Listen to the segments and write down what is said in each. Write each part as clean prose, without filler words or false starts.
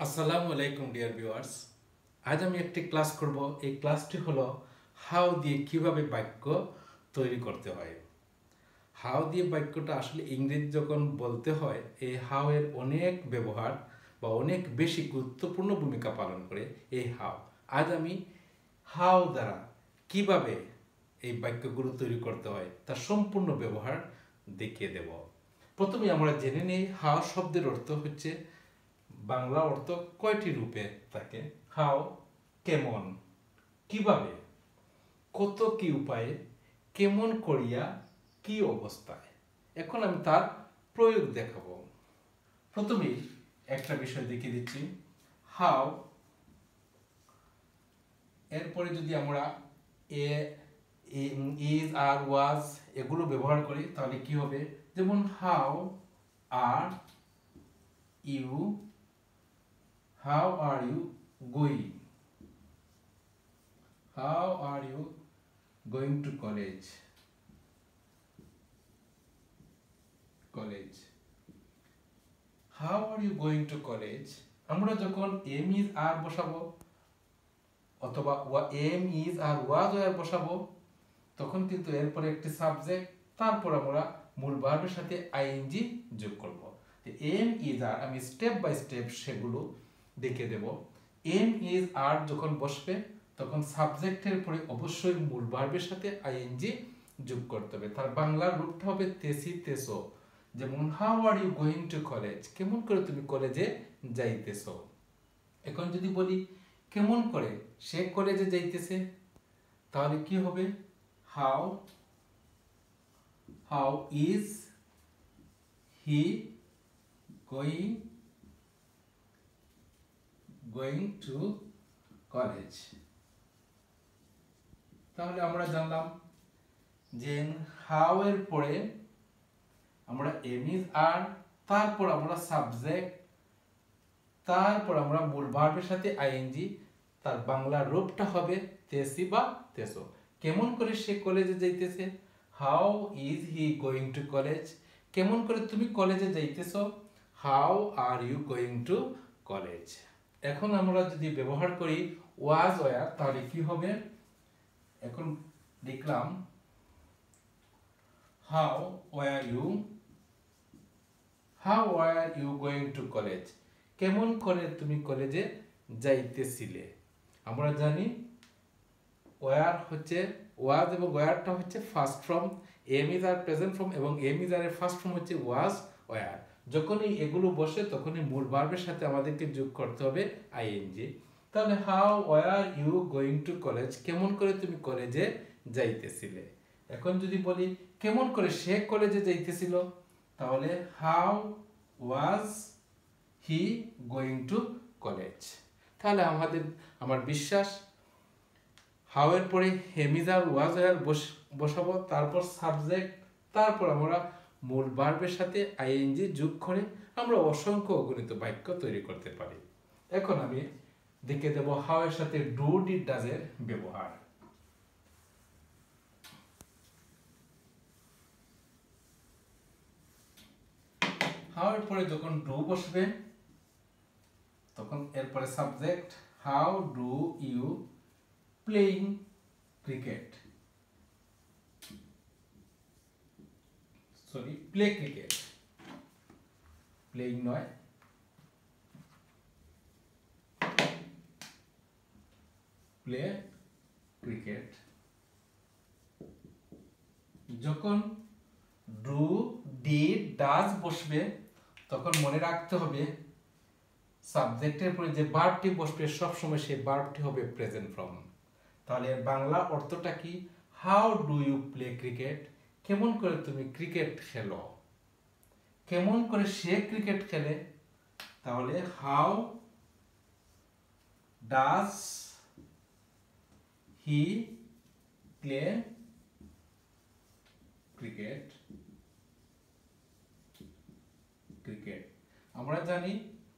আসসালামু আলাইকুম dear viewers. আজ আমি একটি ক্লাস করব। এই ক্লাসটি হলো হাউ দিয়ে কিভাবে বাক্য তৈরি করতে হয়। হাউ দিয়ে বাক্যটা আসলে ইংরেজি যখন বলতে হয় এই হাউ এর অনেক ব্যবহার বা অনেক বেশি গুরুত্বপূর্ণ ভূমিকা পালন করে এই হাউ। আজ আমি হাউ দ্বারা কিভাবে এই বাক্যগুলো তৈরি করতে হয় তার সম্পূর্ণ ব্যবহার দেখিয়ে দেব। প্রথমে আমরা জেনে নিই হাউ শব্দের অর্থ হচ্ছে, বাংলা অর্থ কয়টি রূপে থাকে। হাউ কেমন, কিভাবে, কত কি উপায়ে, কেমন করিয়া, কি অবস্থায়। এখন আমি তার প্রয়োগ দেখাবো। প্রথমেই একটা বিষয় দেখিয়ে দিচ্ছি। হাউ এরপরে যদি আমরা এ ইজ আর ওয়াজ এগুলো ব্যবহার করি তাহলে কি হবে, যেমন how are you, how are you going, how are you going to college, how are you going to college। আমরা যখন এম ইজ আর বসাবো অথবা এম ইজ আর ওয়াজ আর বসাবো তখন কিন্তু এরপরে একটি সাবজেক্ট, তারপর আমরা মূল ভার্বের সাথে আইএনজি যোগ করব। এম ইজ আর আমি স্টেপ বাই স্টেপ সেগুলো দেখে দেব। এম ইজ আর যখন বসবে তখন সাবজেক্টের পরে অবশ্যই মূল ভার্বের সাথে আইএনজি যোগ করতে হবে। তার বাংলার রূপটা হবে তেসি তেসো। যেমন how are you going to college, কেমন করে তুমি কলেজে যাইতেছো। এখন যদি বলি কেমন করে সে কলেজে যাইতেছে তাহলে কি হবে, how is he going to college. তাহলে আমরা জানলাম যে হাউ এর পরে আমরা এম ইজ আর, তারপর আমরা সাবজেক্ট, তারপর আমরা মূল ভার্বের সাথে আইএনজি, তার বাংলা রূপটা হবে তেসি বা তেসো। কেমন করে সে কলেজে যাইতেছে, how is he going to college. কেমন করে তুমি কলেজে যাইতেছো, how are you going to college. এখন আমরা যদি ব্যবহার করি ওয়াজ ওয়ার তাহলে কি হবে, এখন লিখলাম how were you going to college. কেমন করে তুমি কলেজে যাইতেছিলে। আমরা জানি ওয়ার হচ্ছে ওয়াজ এবং ওয়ারটা হচ্ছে first form, am is are present form এবং এম ইজ আর এর ফার্স্ট ফর্ম হচ্ছে ওয়াজ ওয়ার। যখনই এগুলো বসে তখনই মূল ভার্বের সাথে আমাদেরকে যোগ করতে হবে আইএনজি। তাহলে how were you going to college, কেমন করে তুমি কলেজে যাইতেছিলে। এখন যদি বলি কেমন করে সে কলেজে যাইতেছিল তাহলে how was he going to college. তাহলে আমার বিশ্বাস হাউ এর পরে হেমিজার ওয়াজ আর বসাবো, তারপর সাবজেক্ট, তারপর আমরা মূল ভার্বের সাথে আইএনজি যোগ করে আমরা অসংখ্য অগণিত বাক্য তৈরি করতে পারি। এখন আমি দেখে দেব হাউ এর সাথে ডু ডিড ডাজ এর ব্যবহার। হাউ এর পরে যখন ডু বসবে তখন এরপরে subject, how do you playing cricket, play cricket, playing নয়, প্লে ক্রিকেট। যখন ডু ডিড ডাজ বসবে তখন মনে রাখতে হবে সাবজেক্টের পরে যে ভার্বটি বসবে সবসময় সেই ভার্বটি হবে প্রেজেন্ট ফর্ম। তাহলে বাংলা অর্থটা কি, how do you play cricket, কেমন করে তুমি ক্রিকেট খেলো। কেমন করে সে ক্রিকেট খেলে তাহলে how does he play cricket. আমরা জানি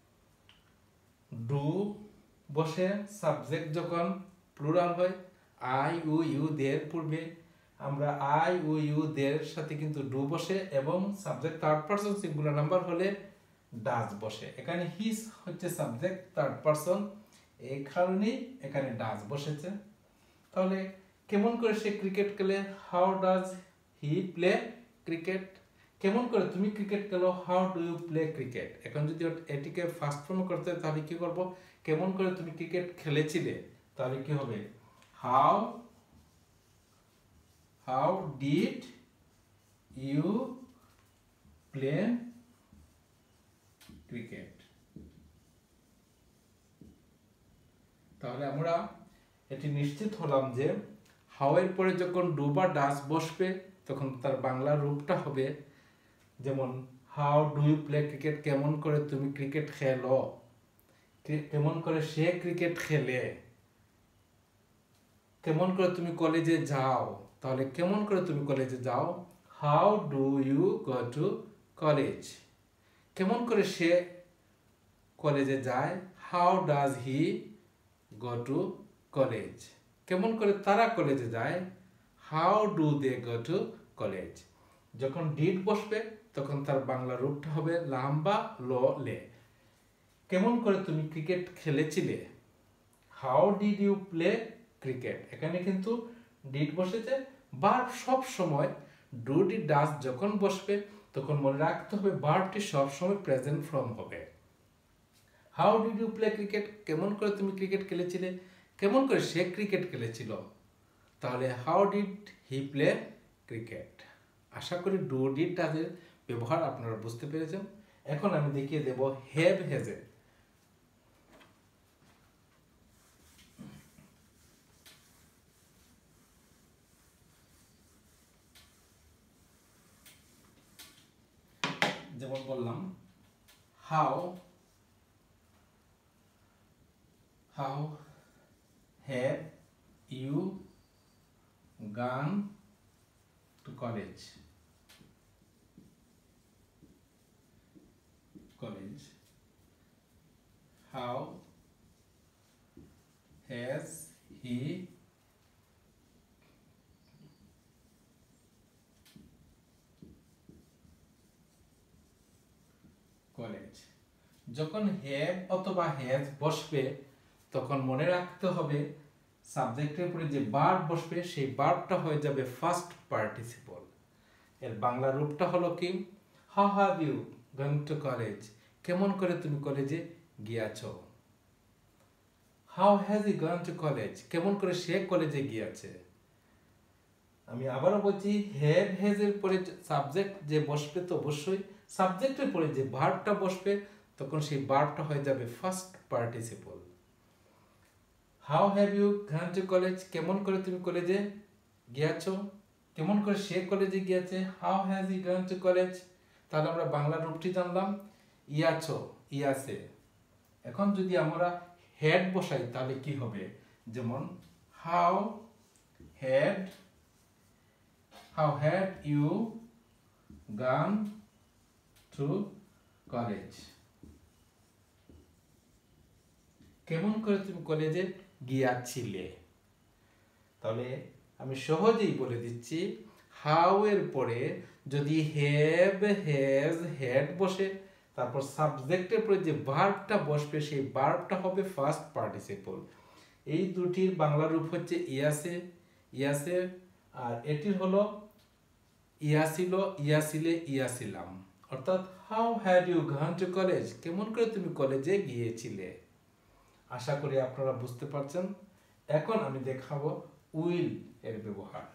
ডু বসে সাবজেক্ট যখন প্লুরাল হয় আই ও ইউ দের পূর্বে আমরা আই ও ইউ দের সাথে কিন্তু ডু বসে এবং subject third person singular number হলে ডাজ বসে। এখানে হিজ হচ্ছে সাবজেক্ট, থার্ড পারসন, এই কারণেই এখানে ডাজ বসেছে। তাহলে কেমন করে সে ক্রিকেট খেলে, how does he play cricket. কেমন করে তুমি ক্রিকেট খেলো, how do you play cricket. এখন যদি এটিকে ফার্স্ট ফর্ম করতে হয় তাহলে কি করব, কেমন করে তুমি ক্রিকেট খেলেছিলে, তাহলে কি হবে, how how did you play cricket. তাহলে আমরা এটি নিশ্চিত হলাম যে হাউ এর পরে যখন ডু বা ডাস বসবে তখন তার বাংলা রূপটা হবে, যেমন how do you play cricket, কেমন করে তুমি ক্রিকেট খেলো, কেমন করে সে ক্রিকেট খেলে। কেমন করে তুমি কলেজে যাও, তাহলে কেমন করে তুমি কলেজে যাও, how do you go to college. কেমন করে সে কলেজে যায়, how does he go to college. কেমন করে তারা কলেজে যায়, how do they go to college. যখন ডিড বসবে তখন তার বাংলা রূপটা হবে লাম্বা ল লে। কেমন করে তুমি ক্রিকেট খেলেছিলে, how did you play cricket. এখানে কিন্তু ডিড বসেছে, ভার্ব সব সময় ডু ডিড ডাজ যখন বসবে তখন মনে রাখতে হবে ভার্বটি সব সময় প্রেজেন্ট ফর্ম হবে। How did you play cricket, কেমন করে তুমি ক্রিকেট খেলেছিলে, কেমন করে সে ক্রিকেট খেলেছিল, তাহলে how did he play cricket. আশা করি ডু ডিড ডাজের ব্যবহার আপনারা বুঝতে পেরেছেন। এখন আমি দেখিয়ে দেব হ্যাভ হ্যাজে। যেমন বললাম how how have you gone to college. How has he college. যখন হ্যাভ অথবা হ্যাজ বসবে তখন মনে রাখতে হবে সাবজেক্টের পরে যে ভার্ব বসবে সেই ভার্বটা হয়ে যাবে ফার্স্ট পার্টিসিপল। এর বাংলা রূপটা হলো কি, how have you gone to college, কেমন করে তুমি কলেজে গিয়েছো। How has he gone to college, কেমন করে সে কলেজে গিয়েছে। আমি আবারও বলছি, হ্যাভ হ্যাজ এর পরে সাবজেক্ট যে বসবে তো অবশ্যই সাবজেক্টের পরে যে ভার্বটা বসবে তখন সেই ভার্বটা হয়ে যাবে first participle. How have you gone to college, কেমন করে তুমি কলেজে গিয়েছো, কেমন করে সে কলেজে গিয়েছে, how has he gone to college. তাহলে আমরা বাংলা রূপটি জানলাম, ইয়াছো ইয়াসে। এখন যদি আমরা হেড বসাই তাহলে কি হবে, যেমন how had you gone to college, কেমন করে তুমি কলেজে গিয়েছিলে। তাহলে আমি সহজেই বলে দিচ্ছি, হাউ এর পরে যদি হ্যাভ হ্যাজ হ্যাড বসে তারপর সাবজেক্টের পরে যে ভার্বটা বসবে সেই ভার্বটা হবে ফার্স্ট পার্টিসিপল। এই দুটির বাংলা রূপ হচ্ছে ইয়াসে ইয়াসে, আর এটির হলো ইয়াছিল ইয়াছিলে ইয়াছিলাম। অর্থাৎ how had you gone to college, কেমন করে তুমি কলেজে গিয়েছিলে। আশা করি আপনারা বুঝতে পারছেন। এখন আমি দেখাবো উইল এর ব্যবহার।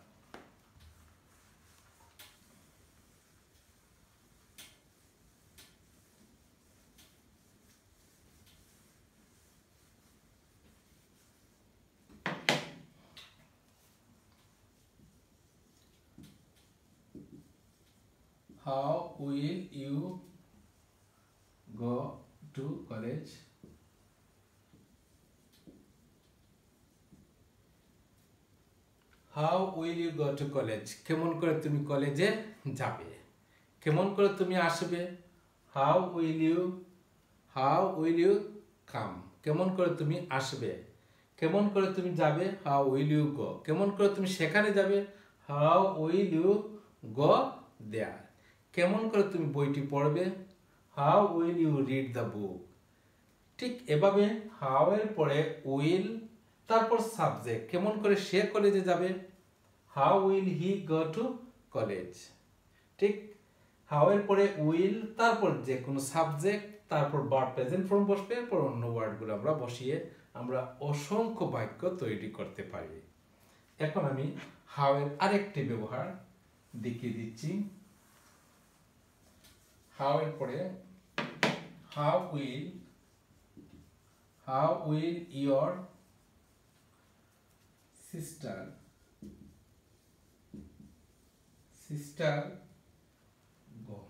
How will you go to college? How will you go to college? কেমন করে তুমি কলেজে যাবে, কেমন করে তুমি আসবে। How will you come? কেমন করে তুমি আসবে, কেমন করে তুমি যাবে। How will you go? কেমন করে তুমি সেখানে যাবে। How will you go there? কেমন করে তুমি বইটি পড়বে। How will you read the book. ঠিক এভাবে হাউ এর পরে উইল, তারপর সাবজেক্ট, কেমন করে সে কলেজে যাবে, how will he go to college. ঠিক হাউ এর পরে উইল, তারপর যে কোনো সাবজেক্ট, তারপর ভার্ব প্রেজেন্ট ফর্ম বসবে, এরপর অন্য ওয়ার্ডগুলো আমরা বসিয়ে আমরা অসংখ্য বাক্য তৈরি করতে পারি। এখন আমি হাউ এর আরেকটি ব্যবহার দেখিয়ে দিচ্ছি। হাউ এর পরে how will your sister go.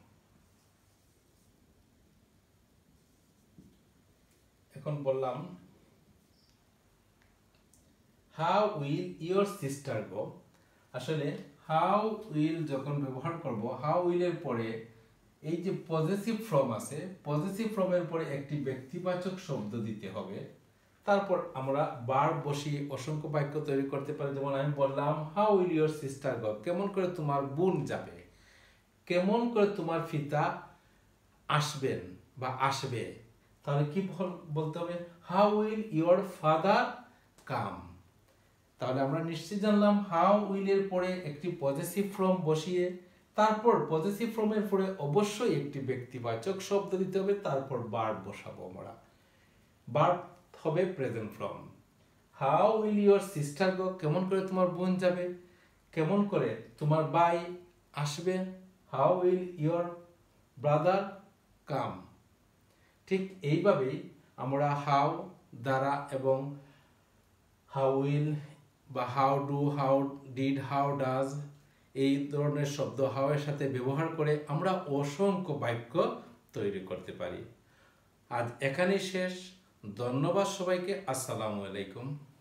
এখন বললাম how will your sister go. আসলে হাউ উইল যখন ব্যবহার করব, হাউ উইল এর পরে এই যে পজেসিভ ফর্ম আছে, পজেসিভ ফর্মের পরে একটি ব্যক্তিবাচক শব্দ দিতে হবে, তারপর আমরা ভার্ব বসিয়ে অসংখ্য বাক্য তৈরি করতে পারি। যেমন আমি বললাম how will your sister go, কেমন করে তোমার বোন যাবে, কেমন করে তোমার পিতা আসবেন বা আসবে। তাহলে কি বলতে হবে, how will your father come. তাহলে আমরা নিশ্চয়ই জানলাম হাউ উইল এর পরে একটি পজেসিভ ফর্ম বসিয়ে, তারপর পজেসিভ ফর্মের পরে অবশ্যই একটি ব্যক্তিবাচক শব্দ দিতে হবে, তারপর ভার্ব বসাবো আমরা। ভার্ব হবে present form. How will your sister go, কেমন করে তোমার বোন যাবে, কেমন করে তোমার ভাই আসবে, how will your brother come. ঠিক এইভাবেই আমরা হাউ দ্বারা এবং হাউ উইল বা how do, how did, how does এই ধরনের শব্দ হাউ এর সাথে ব্যবহার করে আমরা অসংখ্য বাক্য তৈরি করতে পারি। আজ এখানেই শেষ। ধন্যবাদ সবাইকে। আসসালামু আলাইকুম।